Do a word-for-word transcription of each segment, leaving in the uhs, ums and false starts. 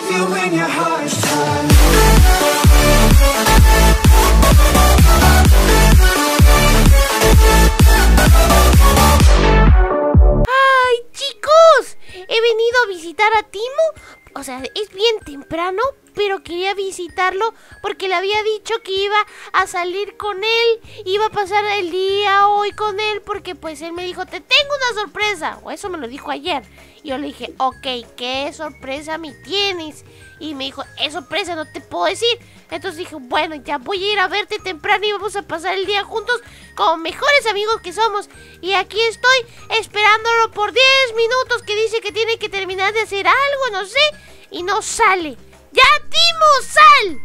you when your heart's tired. ¡Ay, chicos! He venido a visitar a Timo. O sea, es bien temprano, pero quería visitarlo porque le había dicho que iba a salir con él, iba a pasar el día hoy con él, porque pues él me dijo, te tengo una sorpresa, o eso me lo dijo ayer. Y yo le dije, ok, ¿qué sorpresa me tienes? Y me dijo, es sorpresa, no te puedo decir. Entonces dije, bueno, ya voy a ir a verte temprano y vamos a pasar el día juntos como mejores amigos que somos. Y aquí estoy esperándolo por diez minutos, que dice que tiene que terminar de hacer algo, no sé, y no sale. ¡Ya, Timo, sal!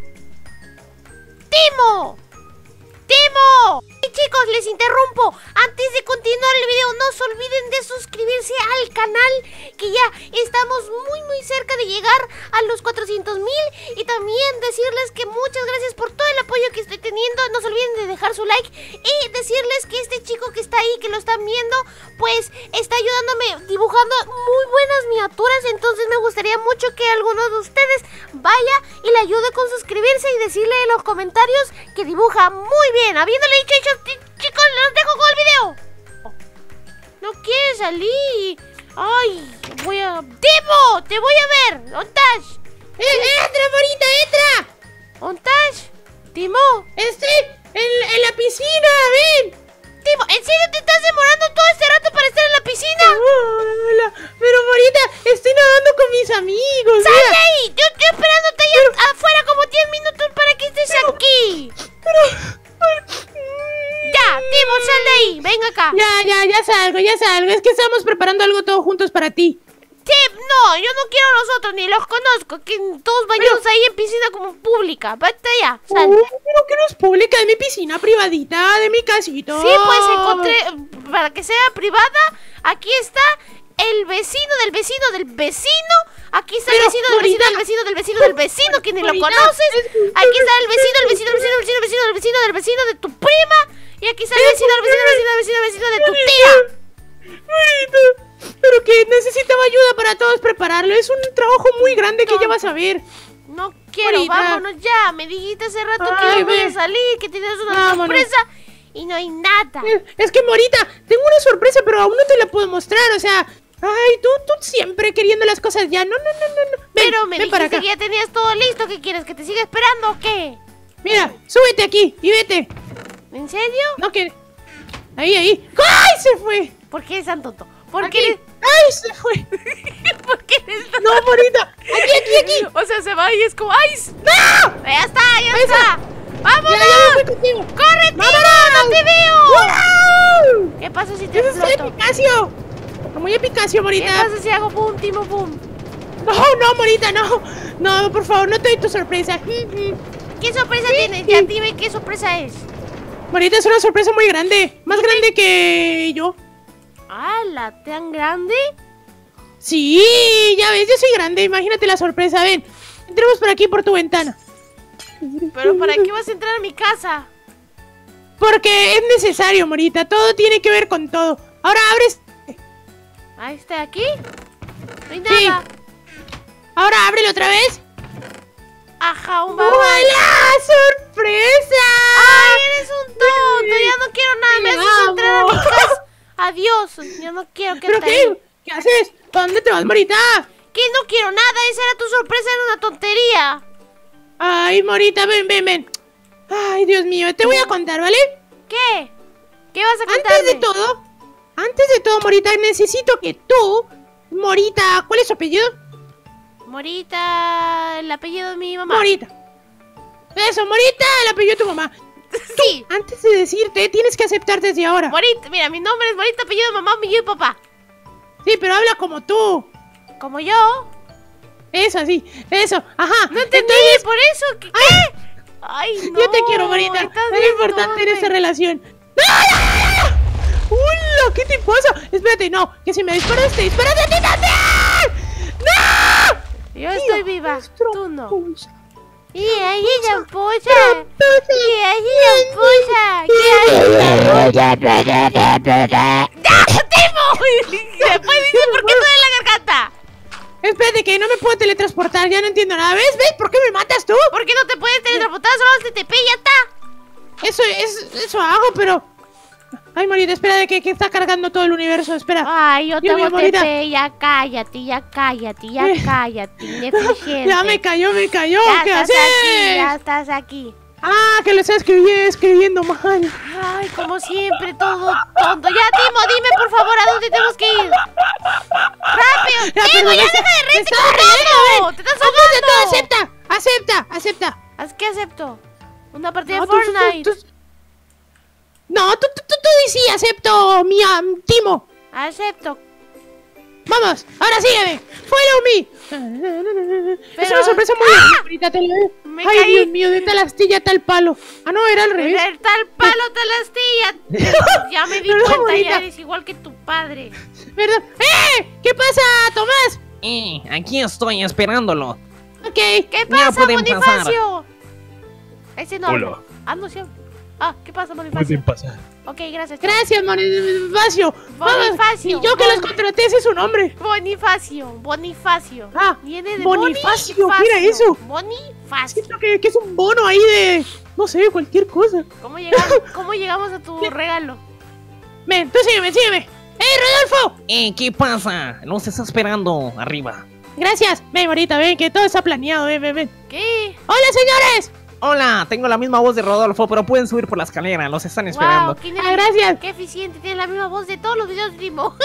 ¡Timo! ¡Timo! Y chicos, les interrumpo. Antes de continuar el video, no se olviden de suscribirse al canal, que ya estamos muy muy cerca de llegar a los cuatrocientos mil. Y también decirles que muchas gracias por todo el apoyo que estoy teniendo. No se olviden de dejar su like. Y decirles que este chico que está ahí, que lo están viendo, pues está ayudándome dibujando muy buenas miniaturas. Entonces me gustaría mucho que alguno de ustedes vaya y le ayude con suscribirse y decirle en los comentarios que dibuja muy bien. Habiéndole dicho eso, chicos, los dejo con el video. No quiere salir. Ay, voy a... ¡Timo! ¡Te voy a ver! ¿Dónde estás? ¡Eh, entra, Morita, entra! ¿Dónde estás? ¿Timo? Estoy en, en la piscina, ven. Timo, ¿en serio te estás demorando todo este rato para estar en la piscina? Hola, pero Morita, estoy nadando con mis amigos. ¡Sal de ahí! Yo estoy esperándote ahí pero... afuera como diez minutos para que estés pero... aquí. Pero... Ya, Timo, sal de ahí, ven acá. Ya, ya, ya salgo, ya salgo. Es que estamos preparando algo todos juntos para ti. Sí, no, yo no quiero a los otros, ni los conozco. Que todos bañados pero... ahí en piscina como pública. Vete allá, sal. Uh, pero que no es pública, de mi piscina privadita, de mi casito. Sí, pues encontré, para que sea privada, aquí está el vecino del vecino del vecino. Aquí está pero, el vecino del Morita, vecino del vecino del vecino del vecino, que ni lo conoces. Aquí está el vecino, el vecino, el vecino, el vecino, el vecino, el vecino del vecino de tu prima. Y aquí está el vecino, el vecino, el vecino, el vecino, el vecino de tu tía. Morita, pero que necesitaba ayuda para todos prepararlo. Es un trabajo muy grande que no, ya vas a ver. No quiero, Morita. Vámonos ya. Me dijiste hace rato Ay, que iba a salir, que tenías una vámonos. sorpresa. Y no hay nada. Es, es que, Morita, tengo una sorpresa, pero aún no te la puedo mostrar. O sea... Ay, tú, tú siempre queriendo las cosas ya. No, no, no, no, no. Ven, pero me ven dijiste que ya tenías todo listo. ¿Qué quieres? ¿Que te siga esperando o qué? Mira, súbete aquí y vete. ¿En serio? No, que... Ahí, ahí. ¡Ay, se fue! ¿Por qué es tan tonto? ¿Por aquí. qué eres... ¡Ay, se fue! ¿Por qué eres tan... No, Morita. Aquí, aquí, aquí. O sea, se va y es como... ¡Ay! ¡No! Ya está, ya Esa. está. ¡Vámonos! Ya, ya me fui contigo. ¡Corre, tío! ¡No te veo! ¡Wow! ¿Qué pasa si te ¡Eso exploto? es Picasso! Muy epicacio, Morita. ¿Qué pasa si hago boom, Timo, boom? No, no, Morita, no. No, por favor, no te doy tu sorpresa. ¿Qué sorpresa sí, tienes? Sí. Ya dime qué sorpresa es. Morita, es una sorpresa muy grande. Más ¿Sí? grande que yo. ¿Hala, tan grande? Sí, ya ves, yo soy grande. Imagínate la sorpresa. Ven, entremos por aquí, por tu ventana. ¿Pero para qué vas a entrar a mi casa? Porque es necesario, Morita. Todo tiene que ver con todo. Ahora abres... Ahí está, aquí. No hay nada. Sí. Ahora ábrelo otra vez. Ajá, un babón. ¡Hola! ¡Sorpresa! ¡Ay, eres un tonto! Ya no quiero nada. Me haces entrar a mi casa. Adiós. Ya no quiero que ¿Pero qué? Ahí. ¿Qué haces? ¿Para dónde te vas, Morita? Que no quiero nada. Esa era tu sorpresa. Era una tontería. Ay, Morita, ven, ven, ven. Ay, Dios mío. Te voy a contar, ¿vale? ¿Qué? ¿Qué vas a contarme? Antes de todo... Antes de todo, Morita, necesito que tú, Morita, ¿cuál es su apellido? Morita, el apellido de mi mamá. Morita. Eso, Morita, el apellido de tu mamá. Sí. Tú, antes de decirte, tienes que aceptar desde ahora. Morita, mira, mi nombre es Morita, apellido de mamá, apellido de papá. Sí, pero habla como tú. ¿Como yo? Eso, sí, eso, ajá. No entendí, Entonces, por eso, ¿qué? Ay, Ay, no. Yo te quiero, Morita. Es importante en esta relación. ¡No, no, no, no! ¡Hola! ¿Qué te pasa? Espérate, no, que si me disparas, te disparas a ti también. ¡No! Yo estoy Tío, viva, tú no. Pulsa. Y ahí ya empuja. Y ahí ya empuja. Y ahí ¡Ya, Timo! Después dice, ¿por qué duele la garganta? Espérate, que no me puedo teletransportar, ya no entiendo nada. ¿Ves? ¿Ves? ¿Por qué me matas tú? ¿Por qué no te puedes teletransportar? Solo hazte T P y ya está. Eso, es, eso hago, pero... Ay, Morita, espera de que, que está cargando todo el universo, espera. Ay, yo Dios tengo mío, T Morita. P, ya cállate, ya cállate, ya Eh. cállate, ineficiente. Ya me cayó, me cayó, Ya ¿qué estás haces? aquí, ya estás aquí. Ah, que lo estoy escribiendo, escribiendo mal. Ay, como siempre, todo tonto. Ya, Timo, dime por favor a dónde tenemos que ir. ¡Rápido! Ya, ¡Timo, pero ya no sé- deja de reírte está como bien, tonto! a ver. ¡Te estás Antes de todo, ahogando! acepta, acepta, acepta. ¿Haz qué acepto? ¿Una partida No, de tú- tú- Fortnite? tú- No, tú, tú, tú, tú di sí, acepto, mi am, Timo. Acepto. Vamos, ahora sígueme. Follow me. Es Pero- una sorpresa muy grande, Morita, te lo digo. Me Ay, caí. Dios mío, de tal astilla, tal palo. Ah, no, era al revés. El tal palo te la astilla. Ya me di Pero, cuenta, bonita. ya eres igual que tu padre. Perdón. ¡Eh! ¿Qué pasa, Tomás? Eh, aquí estoy esperándolo. Ok. ¿Qué Ya pasa, pueden Bonifacio? Ese no Hola. habla. Ah, no, sí habla. Ah, ¿qué pasa, Bonifacio? pasar. Ok, gracias. chao. Gracias, Bonifacio. Vamos. Bonifacio. Y yo que los Bon- contraté, ese es su nombre. Bonifacio, Bonifacio. Ah, Viene de Bonifacio, Bonifacio. ¿qué era eso? Bonifacio. Siento que, que es un bono ahí de... No sé, cualquier cosa. ¿Cómo llegamos, ¿Cómo llegamos a tu regalo? Ven, tú sígueme, sígueme. ¡Eh, Rodolfo! Eh, ¿qué pasa? Nos está esperando arriba. Gracias. Ven, Morita, ven, que todo está planeado. Ven, ven, ven. ¿Qué? ¡Hola, señores! Hola, tengo la misma voz de Rodolfo, pero pueden subir por la escalera, los están esperando. Wow, qué, Ah, gracias. qué eficiente. Tienes la misma voz de todos los videos de Timo.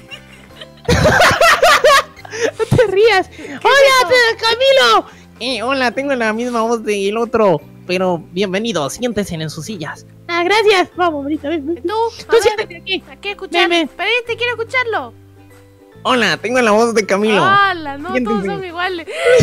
No te rías. ¡Hola, te- Camilo! Eh, hola, tengo la misma voz del otro, pero bienvenidos, siéntense en sus sillas. Ah, gracias. Vamos, Morita, ven, ven. ¿Tú? A Tú ver, siéntate aquí. ¿qué escuchar? Ven, ven. Pero este quiero escucharlo. Hola, tengo la voz de Camilo. ¡Hala! No, todos Siéntense. son iguales.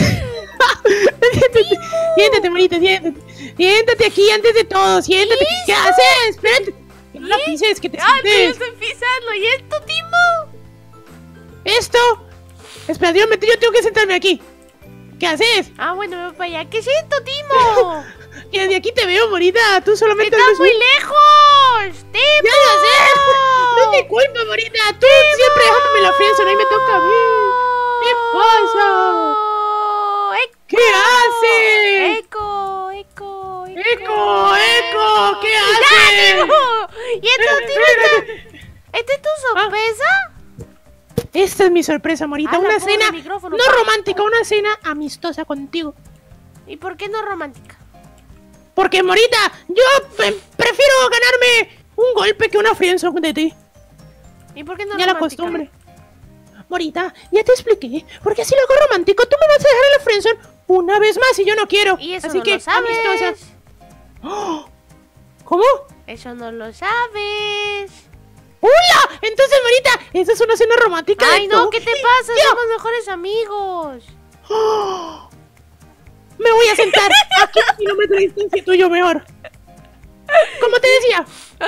Siéntate, siéntate, Morita, siéntate. Siéntate aquí antes de todo, siéntate. ¿Qué haces? Espérate. Que no la pises, que te ¡Ah, no, yo sientes. estoy pisando! ¿Y esto, Timo? Esto. Espera, yo, me- yo tengo que sentarme aquí. ¿Qué haces? Ah, bueno, me voy para allá. ¿Qué es esto, Timo? Que desde aquí te veo, Morita. Tú solamente ¡Estás ves muy un- lejos! ¡Timo! ¡Ya lo sé! No es mi culpa, Morita. Tú siempre dejándome la friendzone. Ahí me toca a mí. ¿Qué pasa? ¡Eco! ¿Qué haces? ¡Eco! ¡Eco! ¡Eco! ¡Eco! ¿Qué ¡Ya, haces? Timo! ¿Y esto, Espérate, Timo? espérate. ¿Esta es tu sorpresa? Esta es mi sorpresa, Morita. Ah, la Una pongo en cena el micrófono. no romántica, una cena amistosa contigo. ¿Y por qué no romántica? Porque, Morita, yo eh, prefiero ganarme un golpe que una friendzone de ti. ¿Y por qué no Ya la romántica? costumbre. Morita, ya te expliqué. Porque si lo hago romántico, tú me vas a dejar en la friendzone una vez más y yo no quiero. Y eso Así no que, lo sabes. amistosa. ¡Oh! ¿Cómo? Eso no lo sabes. ¡Hola! Entonces, Morita, ¿esa es una cena romántica? Ay, de no, tú ¿qué te y pasa? yo? Somos mejores amigos. ¡Oh! Me voy a sentar a kilómetros de distancia tuyo mejor. Como te decía.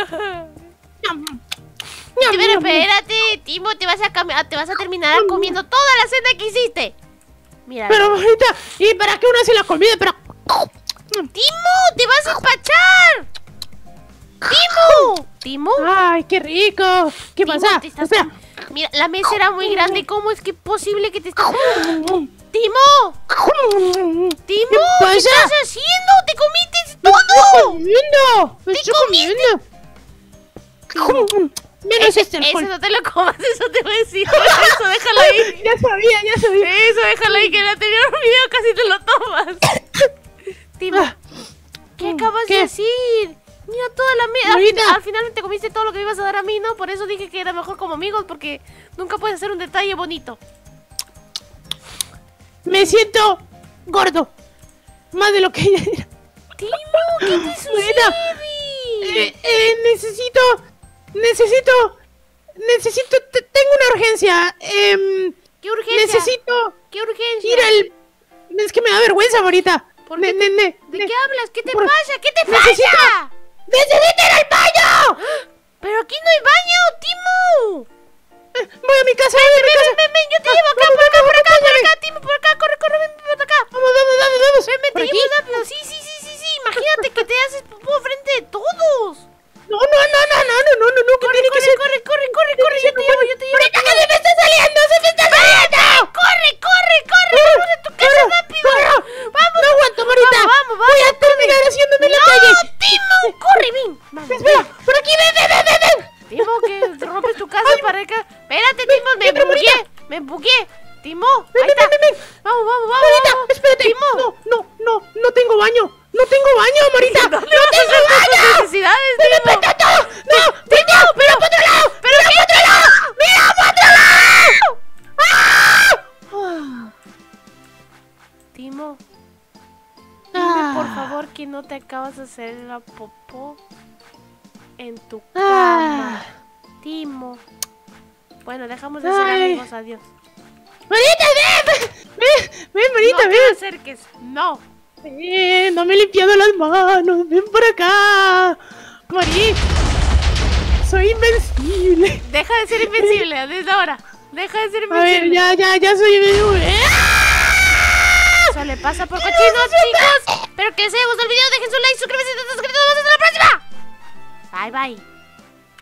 Ñam, ñam, Pero ñam, ñam. espérate, Timo, te vas a cami- te vas a terminar comiendo toda la cena que hiciste. Mira. Pero, Morita, ¿y para qué uno hace la comida? Pero... ¡Timo! ¡Te vas a empachar! ¡Timo! ¿Timo? ¡Ay, qué rico! ¿Qué Timo, pasa? te estás Espera. com- Mira, la mesa era muy grande. ¿Cómo es que es posible que te estés... ¡Timo! ¡Timo! ¿Qué ¿Qué pasa? estás haciendo? ¡Te comiste ¡Estoy todo! comiendo! ¿Te ¡Estoy comiste? comiendo! Menos Ese, este alcohol. ese no te lo comas, eso te voy a decir. Eso déjalo ahí. Ya sabía, ya sabía. Eso déjalo ahí, que en el anterior video casi te lo tomas. Timo, Ah, ¿qué acabas ¿qué? de decir? Mira toda la mierda. Al, Ahorita. fin- al final te comiste todo lo que me ibas a dar a mí, ¿no? Por eso dije que era mejor como amigos, porque nunca puedes hacer un detalle bonito. Me siento gordo. Más de lo que ya era. Timo, ¿qué te Morita, sucede? eh, eh, necesito... Necesito... Necesito... te- tengo una urgencia. Em, ¿Qué urgencia? necesito ¿Qué urgencia? ir al... Es que me da vergüenza, Morita. ¿Por Ne- qué ne- ne- ¿De ne- qué hablas? ¿Qué te por- pasa? ¿Qué te Necesito- pasa? ¡Necesito ir al baño! Pero aquí no hay baño, Timo. Voy a mi casa, voy a mi casa. Ven, ven, yo te Ah, llevo acá, vamos, por acá, vamos, por acá, por acompáñame. acá, Timo, por acá, corre, corre, ven, ven por acá. Vamos, vamos, vamos, vamos. Ven, ven, ¿Por te aquí? llevo rápido. Sí, sí, sí, sí, sí. Imagínate que te haces popó frente de todos. No, no, no, no, no, no, no, no, no, que Corre, tiene que corre, ser... corre, corre, corre, corre, tiene yo que te ser llevo, yo te llevo. Ahorita que se me está saliendo, se me está saliendo. ¡Corre, corre! ven, Ahí está. ven, ven, ven. Vamos, vamos, vamos. Marita, vamos. espérate. Timo. No, no, no, no tengo baño. No tengo baño, Marita. No, ¿Dónde vas a hacer tus necesidades, Timo? ¡Vete todo! ¡No! ¡Timo! ¡Mira para otro lado! ¿Pero ¡Mira para otro lado! ¡Mira para otro lado! ¡Ah! Timo, dime Ah. por favor que no te acabas de hacer la popó en tu Ah. cama. Timo. Bueno, dejamos de ser Ay. amigos, adiós. ¡Marita, ven! ¡Ven, ven, Marita, No te me ven! acerques, no. Ven, no me he limpiado las manos. Ven por acá. Mari, soy invencible. Deja de ser invencible desde ahora. Deja de ser A ver, invencible. ya, ya, ya soy invencible. Eso le pasa por cochinos, chicos. Espero que les haya gustado el video. Dejen su like, suscríbanse y nos vemos en la próxima. Bye, bye.